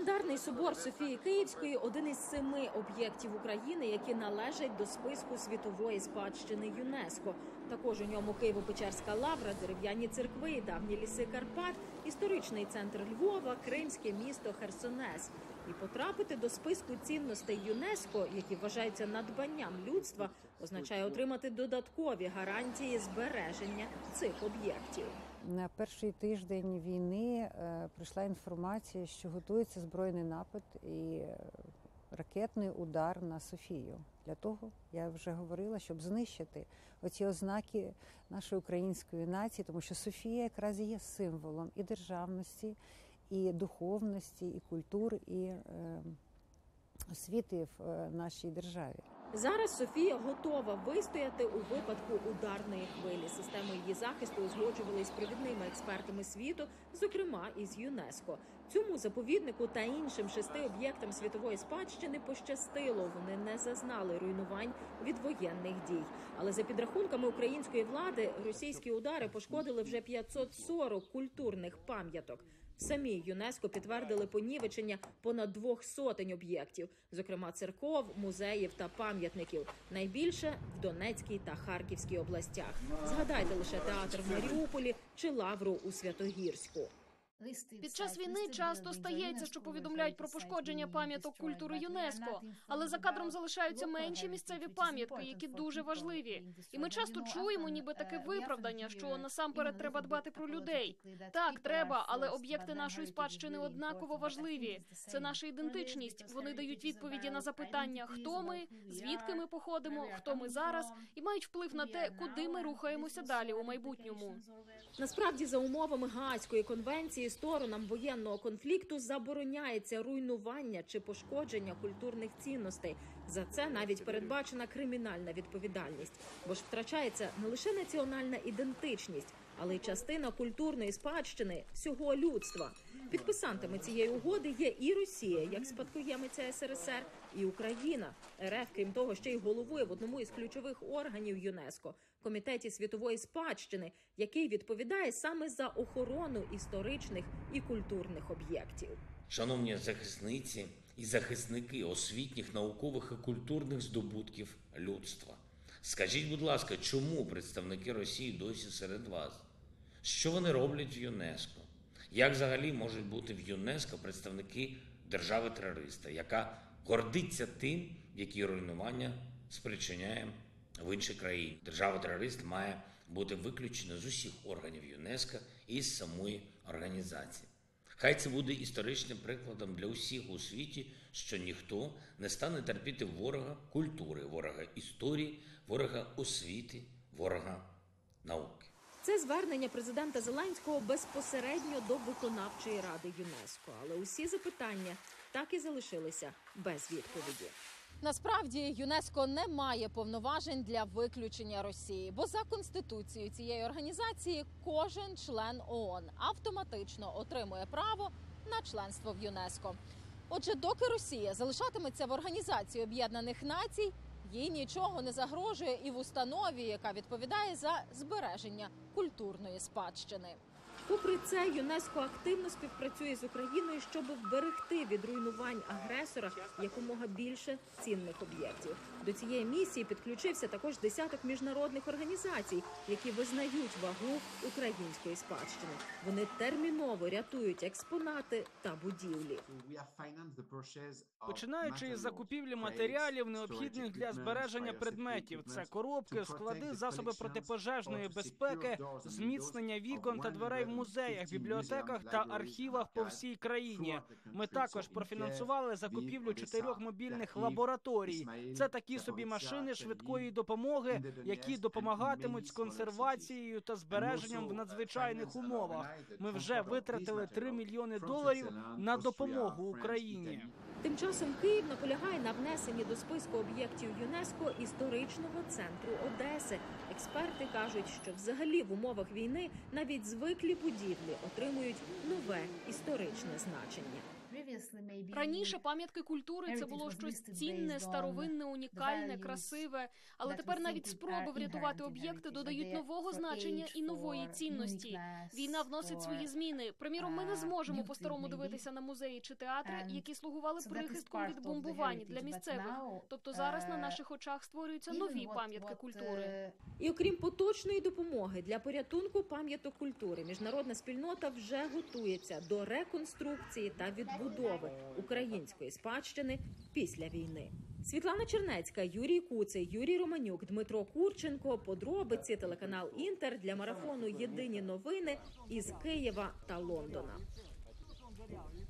Легендарний собор Софії Київської – один із 7 об'єктів України, які належать до списку світової спадщини ЮНЕСКО. Також у ньому Києво-Печерська лавра, дерев'яні церкви, давні ліси Карпат, історичний центр Львова, кримське місто Херсонес. І потрапити до списку цінностей ЮНЕСКО, які вважаються надбанням людства, означає отримати додаткові гарантії збереження цих об'єктів. На перший тиждень війни прийшла інформація, що готується збройний напад і ракетний удар на Софію. Для того, я вже говорила, щоб знищити оці ознаки нашої української нації, тому що Софія якраз є символом і державності, і духовності, і культури, і освіти в нашій державі. Зараз Софія готова вистояти у випадку ударної хвилі. Системи її захисту узгоджували з провідними експертами світу, зокрема із ЮНЕСКО. Цьому заповіднику та іншим 6 об'єктам світової спадщини пощастило. Вони не зазнали руйнувань від воєнних дій. Але за підрахунками української влади, російські удари пошкодили вже 540 культурних пам'яток. Самі ЮНЕСКО підтвердили понівечення понад 200 об'єктів, зокрема церков, музеїв та пам'ятників. Найбільше в Донецькій та Харківській областях. Згадайте лише театр в Маріуполі чи лавру у Святогірську. Під час війни часто стається, що повідомляють про пошкодження пам'яток культури ЮНЕСКО, але за кадром залишаються менші місцеві пам'ятки, які дуже важливі. І ми часто чуємо ніби таке виправдання, що насамперед треба дбати про людей. Так, треба, але об'єкти нашої спадщини однаково важливі. Це наша ідентичність. Вони дають відповіді на запитання, хто ми, звідки ми походимо, хто ми зараз, і мають вплив на те, куди ми рухаємося далі у майбутньому. Насправді, за умовами Гаазької конвенції, сторонам воєнного конфлікту забороняється руйнування чи пошкодження культурних цінностей. За це навіть передбачена кримінальна відповідальність. Бо ж втрачається не лише національна ідентичність, але й частина культурної спадщини всього людства. Підписантами цієї угоди є і Росія, як спадкоємиця СРСР, і Україна. РФ, крім того, ще й головує в одному із ключових органів ЮНЕСКО – Комітеті світової спадщини, який відповідає саме за охорону історичних і культурних об'єктів. Шановні захисниці і захисники освітніх, наукових і культурних здобутків людства. Скажіть, будь ласка, чому представники Росії досі серед вас? Що вони роблять в ЮНЕСКО? Як взагалі можуть бути в ЮНЕСКО представники держави-терориста, яка гордиться тим, які руйнування спричиняє в іншій країні? Держава-терорист має бути виключена з усіх органів ЮНЕСКО і з самої організації. Хай це буде історичним прикладом для усіх у світі, що ніхто не стане терпіти ворога культури, ворога історії, ворога освіти, ворога науки. Це звернення президента Зеленського безпосередньо до виконавчої ради ЮНЕСКО. Але усі запитання так і залишилися без відповіді. Насправді, ЮНЕСКО не має повноважень для виключення Росії, бо за конституцією цієї організації кожен член ООН автоматично отримує право на членство в ЮНЕСКО. Отже, доки Росія залишатиметься в Організації Об'єднаних Націй, їй нічого не загрожує і в установі, яка відповідає за збереження культурної спадщини. Попри це, ЮНЕСКО активно співпрацює з Україною, щоб вберегти від руйнувань агресора якомога більше цінних об'єктів. До цієї місії підключився також десяток міжнародних організацій, які визнають вагу української спадщини. Вони терміново рятують експонати та будівлі. Починаючи із закупівлі матеріалів, необхідних для збереження предметів. Це коробки, склади, засоби протипожежної безпеки, зміцнення вікон та дверей в музеях, бібліотеках та архівах по всій країні. Ми також профінансували закупівлю 4 мобільних лабораторій. Це такі собі машини швидкої допомоги, які допомагатимуть з консервацією та збереженням в надзвичайних умовах. Ми вже витратили $3 мільйони на допомогу Україні. Тим часом Київ наполягає на внесенні до списку об'єктів ЮНЕСКО історичного центру Одеси. Експерти кажуть, що взагалі в умовах війни навіть звиклі будівлі отримують нове історичне значення. Раніше пам'ятки культури – це було щось цінне, старовинне, унікальне, красиве. Але тепер навіть спроби врятувати об'єкти додають нового значення і нової цінності. Війна вносить свої зміни. Приміром, ми не зможемо по-старому дивитися на музеї чи театри, які слугували прихистком від бомбувань для місцевих. Тобто зараз на наших очах створюються нові пам'ятки культури. І окрім поточної допомоги для порятунку пам'яток культури, міжнародна спільнота вже готується до реконструкції та відбудови української спадщини після війни. Світлана Чернецька, Юрій Куций, Юрій Романюк, Дмитро Курченко. Подробиці, телеканал Інтер для марафону «Єдині новини» із Києва та Лондона.